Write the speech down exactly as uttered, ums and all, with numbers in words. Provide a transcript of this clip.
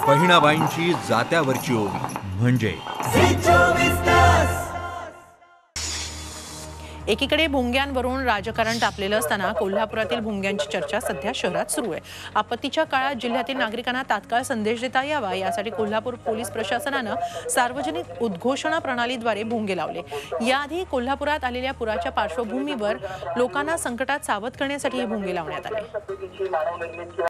बहिणाबाईंची जात्यावरची ओवी म्हणजे एकीकडे भोंग्यांवरून राजकारण तापलेलं असताना कोल्हापुरातील भोंग्यांची चर्चा सध्या शहरात सुरू आहे। आपत्तीच्या काळात जिल्ह्यातील नागरिकांना तात्काळ संदेश देता यावा यासाठी कोल्हापूर पोलीस प्रशासनानं सार्वजनिक उद्घोषणा प्रणालीद्वारे भोंगे लावले। याआधी कोल्हापुरात आलेल्या पुराच्या पार्श्वभूमीवर लोकांना संकटात सावध करण्यासाठी हे भोंगे लावण्यात आले।